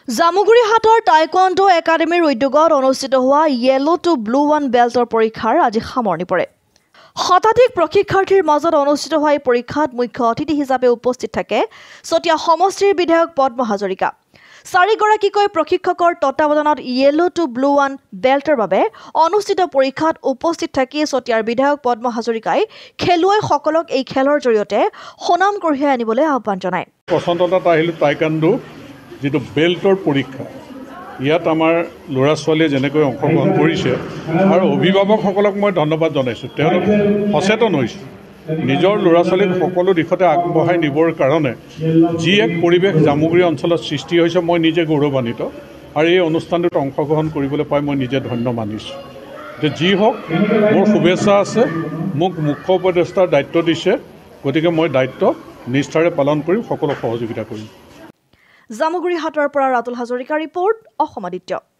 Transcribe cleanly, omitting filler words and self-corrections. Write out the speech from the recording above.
জামুগুৰিহাটৰ টাইকোৱাণ্ডো একাডেমীৰ উদ্যোগত অনুষ্ঠিত হোৱা য়েলো টু ব্লু 1 বেল্টৰ পৰীক্ষাৰ আজি সামৰণি পৰে। শতাধিক প্ৰশিক্ষাৰ্থীৰ মাজত অনুষ্ঠিত হোৱা এই পৰীক্ষাত মুখ্য অতিথি হিচাপে উপস্থিত থাকে চতিয়া সমষ্টিৰ বিধায়ক পদ্ম হাজৰিকা। 4গৰাকীকৈ প্ৰশিক্ষকৰ তত্বাৱধানত য়েলো টু ব্লু 1 বেল্টৰ বাবে অনুষ্ঠিত পৰীক্ষাত উপস্থিত থাকি চতিয়াৰ বিধায়ক পদ্ম হাজৰিকাই খেলুৱৈসকলক এই খেলৰ জৰিয়তে সুনাম কঢ়িয়াই আনিবলৈ আহ্বান জনায়। পছন্দত আহিল টাইকোৱাণ্ডো যেটো বেল্টৰ পৰীক্ষা ইয়াত আমাৰ ল'ৰা ছোৱালীয়ে যেনেকৈ অংশগ্ৰহণ কৰিছে আৰু অভিভাৱকসকলক মই ধন্যবাদ জনাইছোঁ। তেওঁলোক সচেতন হৈছে নিজৰ ল'ৰা ছোৱালীক সকলো দিশতে আগবঢ়াই নিবৰ কাৰণে যি এক পৰিৱেশ জামুগুৰি অঞ্চলত সৃষ্টি হৈছে মই নিজে গৌৰৱান্বিত আৰু এই অনুষ্ঠানটোত অংশগ্ৰহণ কৰিবলৈ পাই মই নিজে ধন্য মানিছোঁ। যে যি হওক মোৰ শুভেচ্ছা আছে, মোক মুখ্য উপদেষ্টাৰ দায়িত্ব দিছে, গতিকে মই দায়িত্ব নিষ্ঠাৰে পালন কৰিম, সকলো সহযোগিতা কৰিম। জামুগুৰিহাটৰ পৰা ৰাতুল হাজৰিকা ৰিপৰ্ট, অসম আদিত্য।